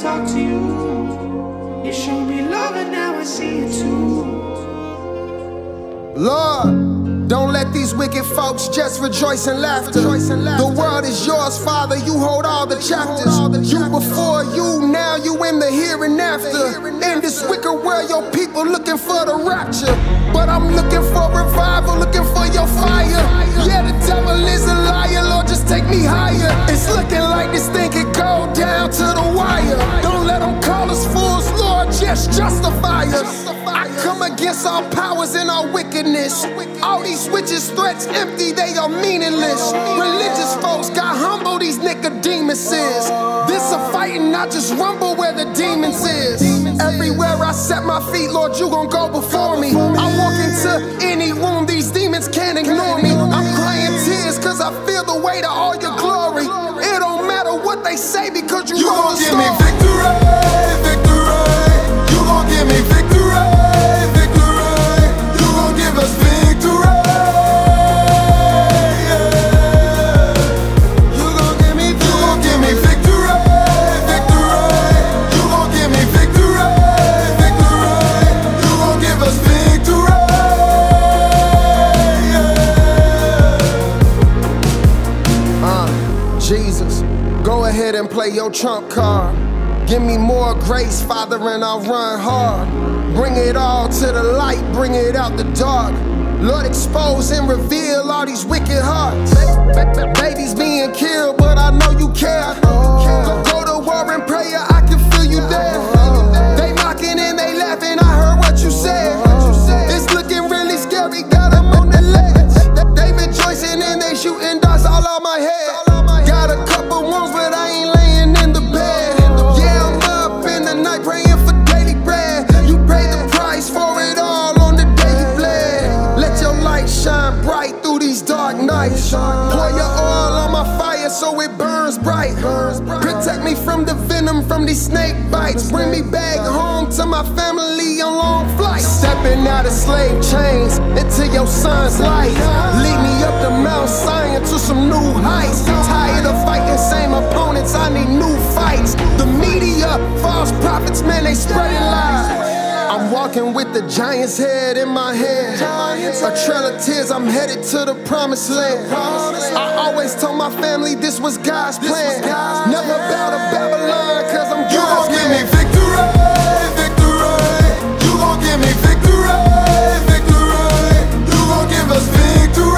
talk to you. You showed me love and now I see it too. Lord, don't let these wicked folks just rejoice in laughter. The world is yours, Father, you hold all the chapters. You before you, now you in the here and after. In this wicked world, your people looking for the rapture. But I'm looking for revival, looking for your fire. Yeah, the devil is a liar, Lord, just take me higher. It's looking like this thing could go down to the wire. Don't let them call us fools, Lord, just justify us. I come against all powers and all wickedness. All these witches' threats empty, they are meaningless. Religious folks got humble, these Nicodemuses. This a fight and not just rumble where the demons is. Everywhere I set my feet, Lord, you gon' go before me. I walk into any room, these demons can't ignore me. I'm crying tears cause I feel the weight of all your glory. It don't matter what they say because you gon' give me victory, victory. You gon' give me victory. Jesus, go ahead and play your trump card. Give me more grace, Father, and I'll run hard. Bring it all to the light, bring it out the dark. Lord, expose and reveal all these wicked hearts. Babies being killed, but I know you care. Go to war in prayer, I can feel you there. They mocking and they laughing, I heard what you said. It's looking really scary, got them on the ledge. They rejoicing and they shooting darts all on my head. Got a couple wounds, but I ain't laying in the bed. Yeah, I'm up in the night praying for daily bread. You paid the price for it all on the day you bled. Let your light shine bright through these dark nights. Pour your oil on my fire so it burns bright. Protect me from the venom from these snake bites. Bring me back home to my family on long flights. Stepping out of slave chains into your son's light. Lead me up the Mount Zion to some new heights. Tired of fighting same opponents, I need new fights. The media, false prophets, man, they spreading lies. I'm walking with the giant's head in my hand. A trail of tears, I'm headed to the promised land. I always told my family this was God's plan. Never bow to Babylon, cause I'm God's man. You gon' give me victory, victory. You gon' give me victory, victory. You gon' give us victory.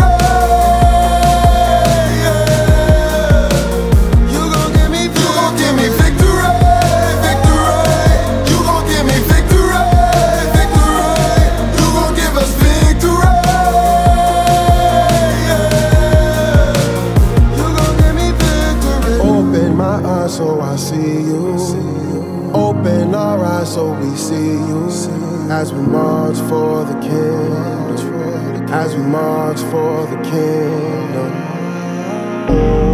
So I see you. Open our eyes so we see you. As we march for the King. As we march for the Kingdom.